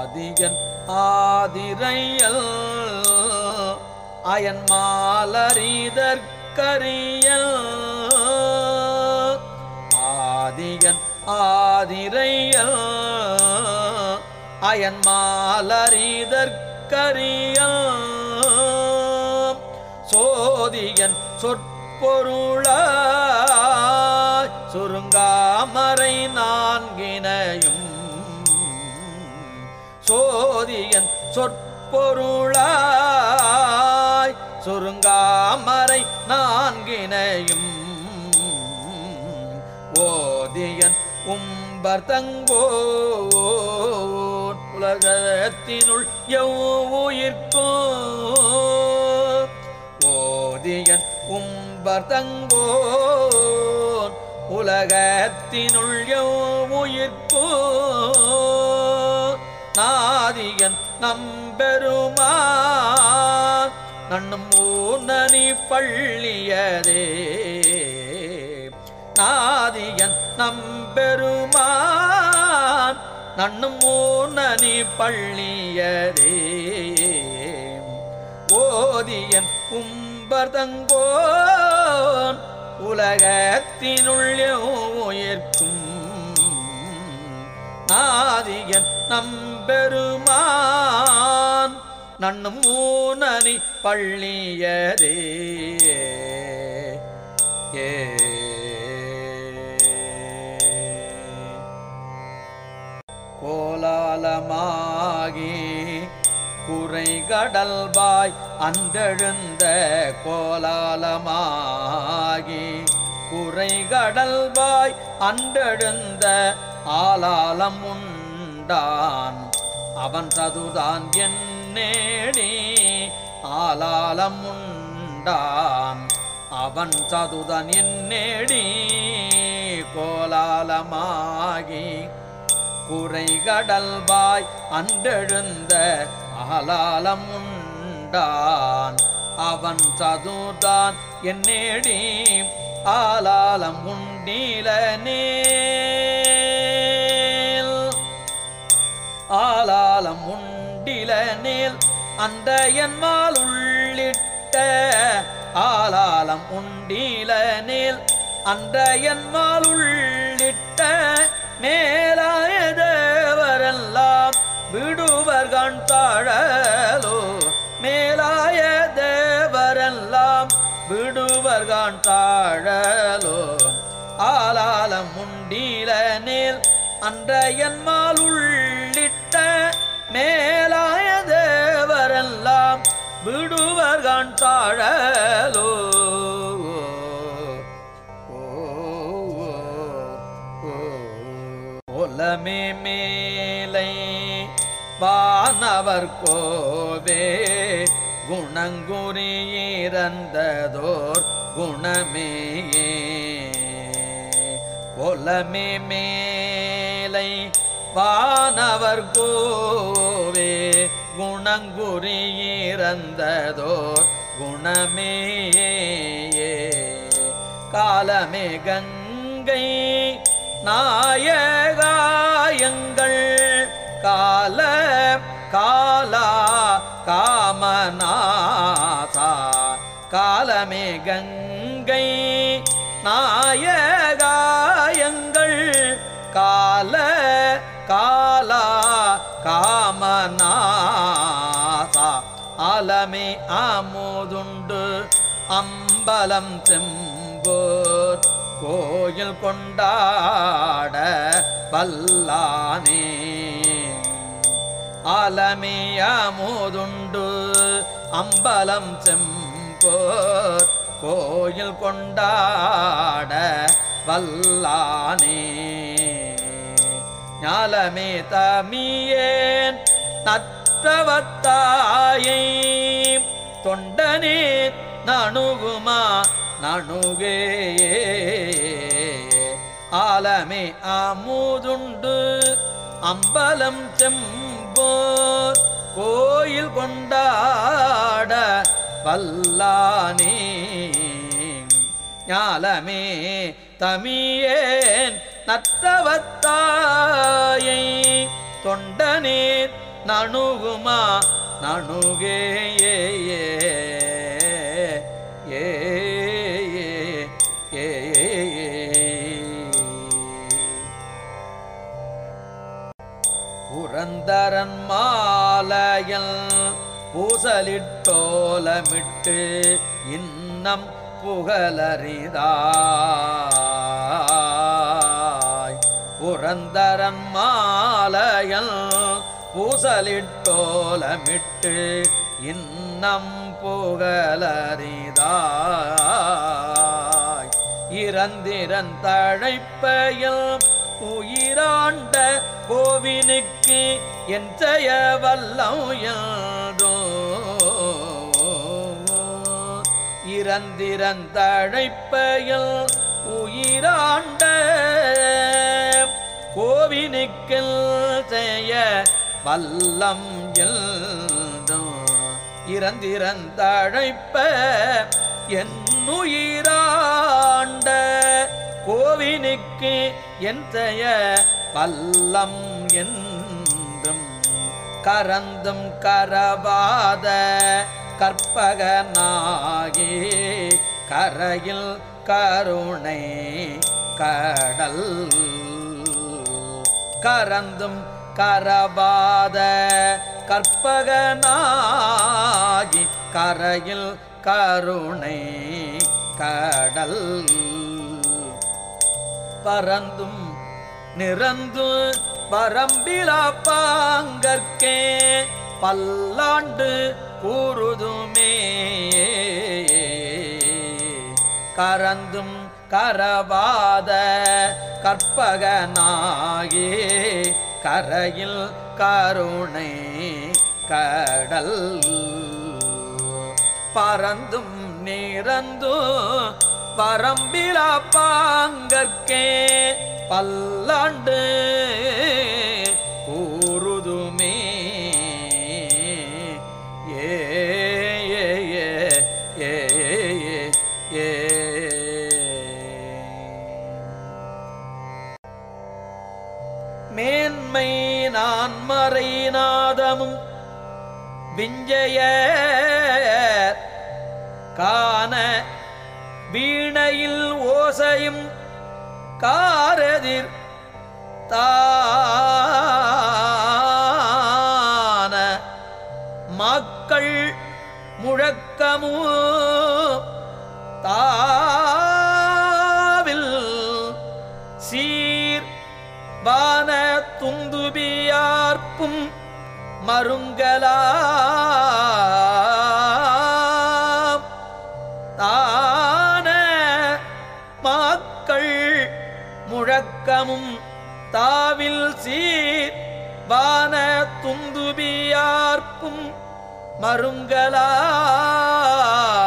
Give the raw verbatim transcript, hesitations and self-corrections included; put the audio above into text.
ஆதிகன் ஆதிரையல் iron மாலரிதற்கரியல் ஆதிகன் ஆதிரையல் iron மாலரிதற்கரியல் சோதியன் சொற்பொருளாய் சுருங்காமரை நான்கினையும் சோதியன் சொற்பொருளாய் சுருங்காமரை நான்கினையும் ஓதியன் உம்பர்தங்கோன் உலகத்தினுள் எவ்வுயிர்க்கும் ஓதியன் உம்பர்தங்கோன் உலகத்தினுள் எவ்வுயிர்க்கும் நாதியன் நம்பெருமான் நன்னும் ஊனனி பள்ளியதே நாதியன் நம்பெருமான் நன்னும் ஊனனி பள்ளியதே ஓதியன் உம்பர்தங்கோன் உலகத்தினுள் உயிர்க்கும் நாதியன் நம்பெருமான் நன்னும் ஊனனி பள்ளியதே ஏ கோலாலமாகி குறைகடல்வாய் அந்தெழுந்த கோலாலமாகி குறைகடல்வாய் அந்தெழுந்த ஆலாலம் உண்டான் அவன் சதுதான் என்னேடி ஆலாலம் உண்டான் அவன் சதுதான் என்னேடி கோலாலமாகி குறைகடல்வாய் அன்றெழுந்த ஆலாலம் உண்டான் அவன் சதுதான் என்னேடி ஆலாலம் உண்டிலனேல் ஆலாலம் உண்டிலனேல் அந்த என்மால் உள்ளிட்ட ஆலாலம் உண்டிலனேல் அந்த என்மால் உள்ளிட்ட மேலாய தேவரெல்லாம் விடுவர்கண் தாழலோ மேலாய தேவரெல்லாம் விடுவர்கண் தாழலோ ஆலாலம் உண்டிலனேல் அன்றையன்மால் உள்ளிட்ட மேலாய தேவரெல்லாம் விடுவர்கண் தாழலோ ஓலமே மேலை வானவர் கோவே குணங்குறியிறந்ததோர் குணமேயே ஓலமே மேலை வானவர் கோவே குணங்குறியிறந்ததோர் குணமேயே காலமே கங்கை நாயகாயங்கள் கால காலா காமநாதா காலமே கங்கை நாயகாயங்கள் கால காலா காமநாதா ஆலமே ஆமோதுண்டு அம்பலம் செம்போர் கோயில் கொண்டாட வல்லானே ஆலமியமுதுண்டு அம்பலம் செம்போர் கோயில் கொண்டாட வல்லானே ஞாலமே தமியேன் நற்றவத்தாயை தொண்டனே நணுகுமா நணுகே ஆலமே அமுதுண்டு அம்பலம் செம்போர் கோயில் கொண்டாட வல்லானே ஞாலமே தமியேன் நற்றவத்தாயை தொண்டனே நணுகுமா நணுகே ஏ ஏ ஏ ஏ புரந்தரன் மாலையல் பூசலிட்டோலமிட்டு இன்னம் புகழறிதாய் புரந்தரன் மாலையல் பூசலிட்டோலமிட்டு இன்னம் புகழறிதாய் இறந்திரன் தழைப்பையில் உயிராண்ட கோவினுக்கு என் செய்ய வல்லம் என்றோ இறந்திரந்தழைப்பையில் உயிராண்ட கோவினுக்கு செய்ய வல்லம் என்றோ இறந்திரந்தழைப்ப என் உயிராண்ட கோவினுக்கு என் செய்ய வல்லம் என்றும் கரந்தும் கரவாத கற்பகனாகி கரையில் கருணை கடல் கரந்தும் கரவாத கற்பகனாகி கரையில் கருணை கடல் பரந்தும் நிறந்து பரம்பிலா பாங்கற்கே பல்லாண்டு கூறுதுமே கரந்தும் கரவாத கற்பகனாகி கரையில் கருணை கடல் பரந்தும் நிறந்து பரம்பிலா பாங்கற்கே பல்லாண்டு கூறுதுமே ஏ ஏ ஏ ஏ மேன்மை நான் மறை நாதமும் விஞ்சய காண வீணையில் ஓசையும் காரதிர் தான மக்கள் முழக்கமு தாவில் சீர் வான துந்துபியார்ப்பும் மருங்கலா தான மக்கள் முழக்கமும் தாவில் சீர் வான துந்துபியார்ப்பும் மருங்கலா